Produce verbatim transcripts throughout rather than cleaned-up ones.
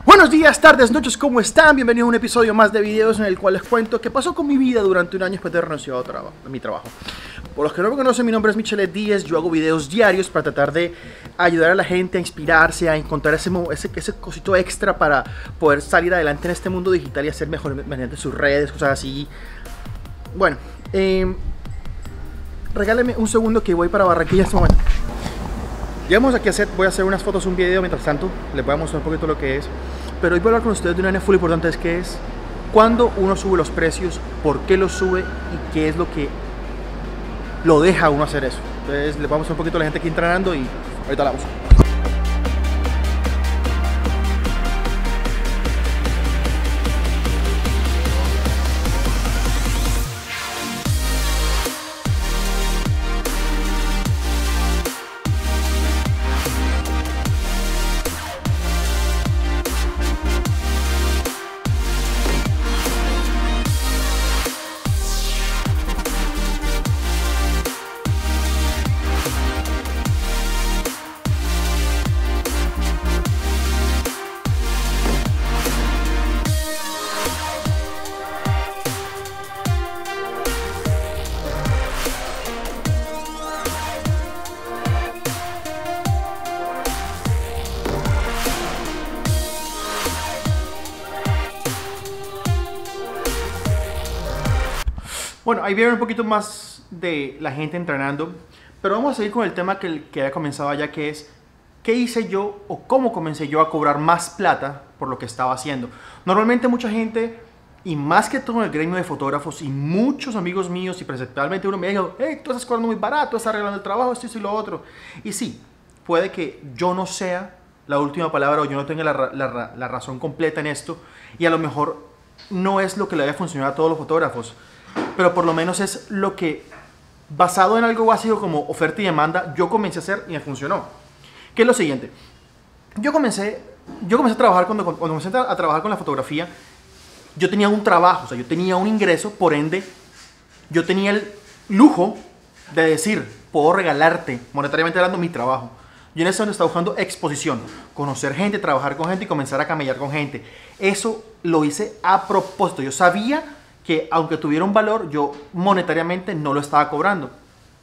Buenos días, tardes, noches, ¿cómo están? Bienvenidos a un episodio más de videos en el cual les cuento qué pasó con mi vida durante un año después de haber renunciado a, traba a mi trabajo. Por los que no me conocen, mi nombre es Michelet Díez. Yo hago videos diarios para tratar de ayudar a la gente a inspirarse, a encontrar ese, ese, ese cosito extra para poder salir adelante en este mundo digital y hacer mejor mediante sus redes, cosas así. Bueno, eh, regáleme un segundo que voy para Barranquilla en este momento. Llegamos aquí a hacer, voy a hacer unas fotos, un video, mientras tanto les voy a mostrar un poquito lo que es. Pero hoy voy a hablar con ustedes de una área full importante, es que es cuando uno sube los precios, por qué los sube y qué es lo que lo deja a uno hacer eso. Entonces les voy a mostrar un poquito a la gente aquí entrenando y ahorita hablamos. Bueno, ahí vieron un poquito más de la gente entrenando, pero vamos a seguir con el tema que, que había comenzado allá, que es ¿qué hice yo o cómo comencé yo a cobrar más plata por lo que estaba haciendo? Normalmente mucha gente, y más que todo en el gremio de fotógrafos, y muchos amigos míos, y principalmente uno me dijo, hey, tú estás cobrando muy barato, estás arreglando el trabajo, esto y lo otro. Y sí, puede que yo no sea la última palabra o yo no tenga la, la, la razón completa en esto, y a lo mejor no es lo que le vaya a funcionar a todos los fotógrafos, pero por lo menos es lo que, basado en algo básico como oferta y demanda, yo comencé a hacer y me funcionó. Que es lo siguiente, yo comencé, yo comencé a trabajar, cuando, cuando comencé a trabajar con la fotografía, yo tenía un trabajo, o sea, yo tenía un ingreso, por ende, yo tenía el lujo de decir, puedo regalarte, monetariamente hablando, mi trabajo. Yo en ese momento estaba buscando exposición, conocer gente, trabajar con gente y comenzar a camellar con gente. Eso lo hice a propósito, yo sabía que aunque tuviera un valor, yo monetariamente no lo estaba cobrando.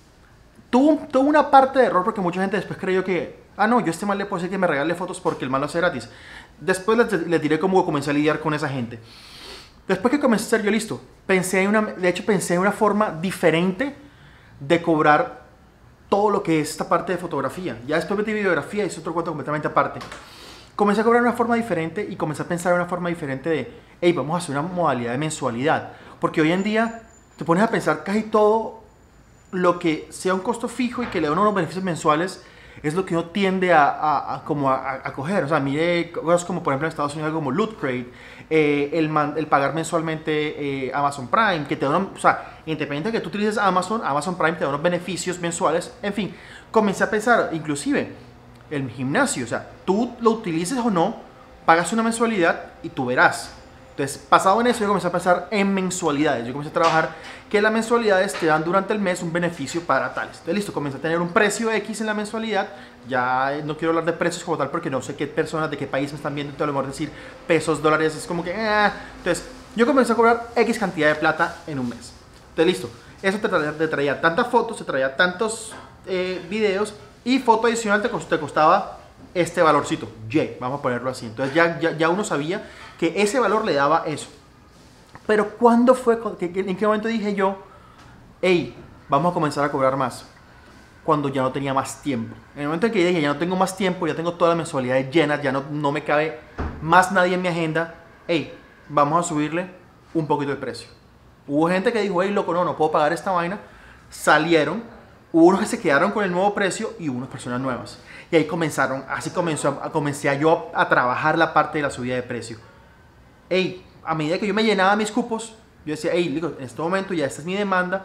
Tuvo, tuvo una parte de error porque mucha gente después creyó que, ah no, yo a este man le puedo decir que me regale fotos porque el man lo hace gratis. Después les, les diré cómo comencé a lidiar con esa gente. Después que comencé a ser yo listo, pensé en una, de hecho pensé en una forma diferente de cobrar todo lo que es esta parte de fotografía. Ya después metí videografía y es otro cuento completamente aparte. Comencé a cobrar de una forma diferente y comencé a pensar en una forma diferente de, hey, vamos a hacer una modalidad de mensualidad. Porque hoy en día te pones a pensar casi todo lo que sea un costo fijo y que le da unos beneficios mensuales es lo que uno tiende a, a, a, como a, a coger. O sea, mire cosas como por ejemplo en Estados Unidos como Loot Crate, eh, el, man, el pagar mensualmente eh, Amazon Prime, que te da unos, o sea, independiente de que tú utilices Amazon, Amazon Prime te da unos beneficios mensuales. En fin, comencé a pensar, inclusive el gimnasio, o sea, tú lo utilices o no, pagas una mensualidad y tú verás. Entonces, basado en eso, yo comencé a pensar en mensualidades. Yo comencé a trabajar que las mensualidades te dan durante el mes un beneficio para tales. Entonces, listo, comencé a tener un precio X en la mensualidad. Ya no quiero hablar de precios como tal porque no sé qué personas de qué país me están viendo. Entonces, a lo mejor decir pesos, dólares, es como que... Eh. Entonces, yo comencé a cobrar X cantidad de plata en un mes. Entonces, listo. Eso te traía, te traía tantas fotos, te traía tantos eh, videos y foto adicional te, te costaba este valorcito, Y, vamos a ponerlo así. Entonces, ya, ya, ya uno sabía que ese valor le daba eso. Pero ¿cuándo fue? ¿En qué momento dije yo, hey, vamos a comenzar a cobrar más? Cuando ya no tenía más tiempo. En el momento en que dije, ya no tengo más tiempo, ya tengo todas las mensualidades llenas, ya no, no me cabe más nadie en mi agenda, hey, vamos a subirle un poquito el precio. Hubo gente que dijo, hey, loco, no, no puedo pagar esta vaina. Salieron, hubo unos que se quedaron con el nuevo precio y hubo unas personas nuevas. Y ahí comenzaron, así comenzó, comencé a yo a trabajar la parte de la subida de precio. Hey, a medida que yo me llenaba mis cupos, yo decía, hey, en este momento ya esta es mi demanda.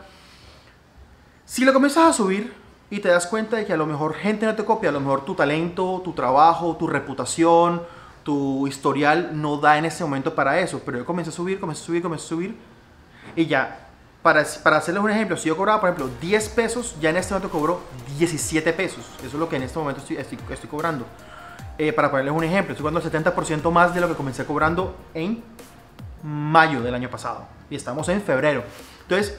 Si lo comienzas a subir y te das cuenta de que a lo mejor gente no te copia, a lo mejor tu talento, tu trabajo, tu reputación, tu historial no da en ese momento para eso. Pero yo comencé a subir, comencé a subir, comencé a subir. Y ya, para, para hacerles un ejemplo, si yo cobraba, por ejemplo, diez pesos, ya en este momento cobro diecisiete pesos. Eso es lo que en este momento estoy, estoy, estoy cobrando. Eh, para ponerles un ejemplo, estoy cobrando el setenta por ciento más de lo que comencé cobrando en mayo del año pasado. Y estamos en febrero. Entonces,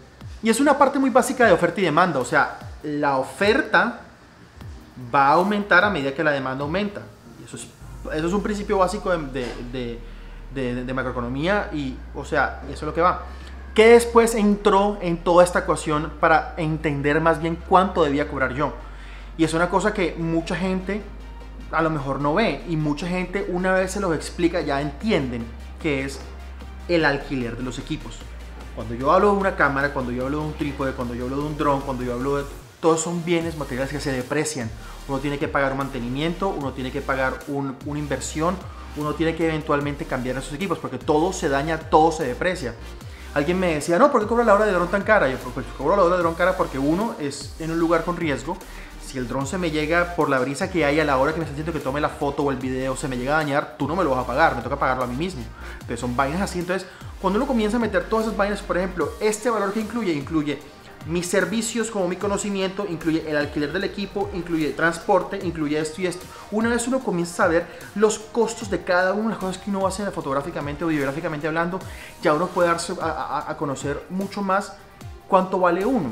y es una parte muy básica de oferta y demanda. O sea, la oferta va a aumentar a medida que la demanda aumenta. Y eso es, eso es un principio básico de, de, de, de, de macroeconomía. Y, o sea, eso es lo que va. ¿Qué después entró en toda esta ecuación para entender más bien cuánto debía cobrar yo? Y es una cosa que mucha gente a lo mejor no ve. Y mucha gente, una vez se los explica, ya entienden que es el alquiler de los equipos. Cuando yo hablo de una cámara, cuando yo hablo de un trípode, cuando yo hablo de un dron, cuando yo hablo de... Todos son bienes materiales que se deprecian. Uno tiene que pagar un mantenimiento, uno tiene que pagar un, una inversión, uno tiene que eventualmente cambiar esos equipos porque todo se daña, todo se deprecia. Alguien me decía, no, ¿por qué cobra la hora de dron tan cara? Yo, pues cobro la hora de dron cara porque uno es en un lugar con riesgo. Si el dron se me llega por la brisa que hay a la hora que me está diciendo que tome la foto o el video, se me llega a dañar, tú no me lo vas a pagar, me toca pagarlo a mí mismo. Entonces son vainas así. Entonces, cuando uno comienza a meter todas esas vainas, por ejemplo, este valor que incluye, incluye mis servicios como mi conocimiento, incluye el alquiler del equipo, incluye transporte, incluye esto y esto. Una vez uno comienza a ver los costos de cada una de las cosas que uno hace fotográficamente o videográficamente hablando, ya uno puede darse a, a, a conocer mucho más cuánto vale uno.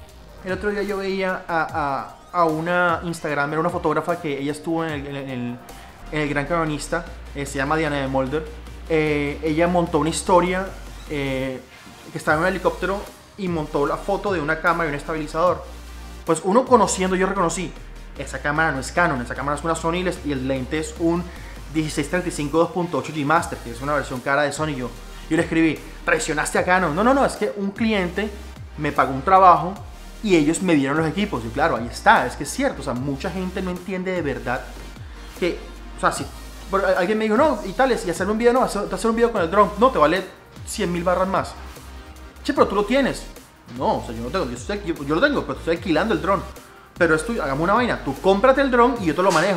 El otro día yo veía a, a, a una Instagramer, una fotógrafa que ella estuvo en el, en el, en el Gran Canonista, eh, se llama Diana de Molder. Eh, ella montó una historia eh, que estaba en un helicóptero y montó la foto de una cámara y un estabilizador. Pues uno conociendo, yo reconocí, esa cámara no es Canon, esa cámara es una Sony y el lente es un dieciséis treinta y cinco dos punto ocho G Master, que es una versión cara de Sony. Yo, yo le escribí, traicionaste a Canon. No, no, no, es que un cliente me pagó un trabajo y ellos me dieron los equipos. Y claro, ahí está, es que es cierto. O sea, mucha gente no entiende de verdad que, o sea, si alguien me dijo, no, y tal, y hacer un video, no, hacer, hacer un video con el drone, no, te vale cien mil barras más. Che, pero tú lo tienes. No, o sea, yo no tengo, yo, estoy, yo, yo lo tengo, pero estoy alquilando el dron. Pero esto, hagamos una vaina, tú cómprate el dron y yo te lo manejo.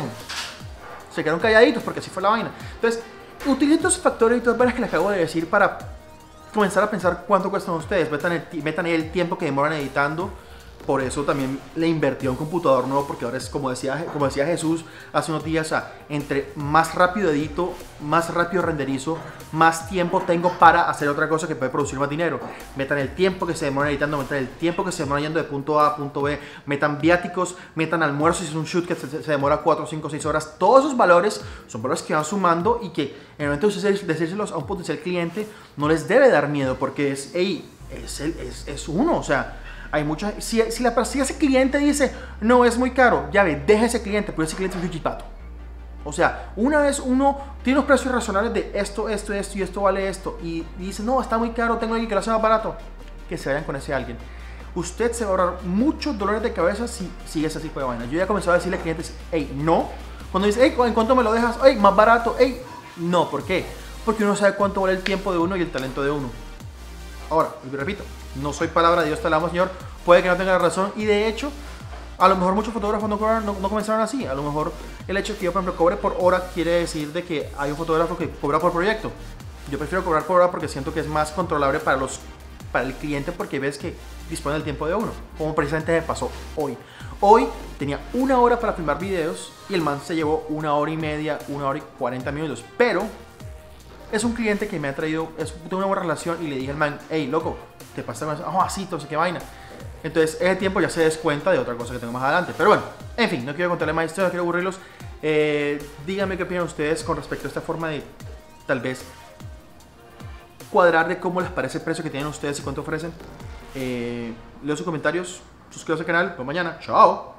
Se quedaron calladitos porque así fue la vaina. Entonces, utilicen estos factores y todas las vainas que les acabo de decir para comenzar a pensar cuánto cuestan ustedes. Metan, el, metan ahí el tiempo que demoran editando. Por eso también le invertí a un computador nuevo, porque ahora es como decía, como decía Jesús hace unos días, o sea, entre más rápido edito, más rápido renderizo, más tiempo tengo para hacer otra cosa que puede producir más dinero. Metan el tiempo que se demora editando, metan el tiempo que se demora yendo de punto A a punto B, metan viáticos, metan almuerzos, si es un shoot que se, se demora cuatro, cinco, seis horas. Todos esos valores son valores que van sumando y que en el momento de decírselos a un potencial cliente no les debe dar miedo, porque es, hey, es, el, es, es uno, o sea, hay muchas, si, si, la, si ese cliente dice, no, es muy caro, ya ve, deja ese cliente, pero ese cliente es un chipato. O sea, una vez uno tiene unos precios razonables de esto, esto, esto y esto vale esto, y dice, no, está muy caro, tengo alguien que lo hace más barato, que se vayan con ese alguien. Usted se va a ahorrar muchos dolores de cabeza si sigue ese tipo de vaina. Yo ya he comenzado a decirle a clientes, hey, no. Cuando dice, hey, ¿en cuánto me lo dejas? Hey, más barato, hey. No, ¿por qué? Porque uno sabe cuánto vale el tiempo de uno y el talento de uno. Ahora, y repito, no soy palabra de Dios, te la amo, Señor. Puede que no tenga razón y de hecho, a lo mejor muchos fotógrafos no, cobran, no, no comenzaron así. A lo mejor el hecho de que yo, por ejemplo, cobre por hora quiere decir de que hay un fotógrafo que cobra por proyecto. Yo prefiero cobrar por hora porque siento que es más controlable para, los, para el cliente, porque ves que dispone del tiempo de uno, como precisamente me pasó hoy. Hoy tenía una hora para filmar videos y el man se llevó una hora y media, una hora y cuarenta minutos, pero es un cliente que me ha traído, es, tengo una buena relación y le dije al man, hey, loco, te pasa con eso, oh, así, entonces qué vaina. Entonces ese tiempo ya se descuenta de otra cosa que tengo más adelante. Pero bueno, en fin, no quiero contarle más historias, no quiero aburrirlos. Eh, díganme qué opinan ustedes con respecto a esta forma de, tal vez, cuadrar de cómo les parece el precio que tienen ustedes y cuánto ofrecen. Eh, leo sus comentarios, suscríbanse al canal, nos vemos mañana, chao.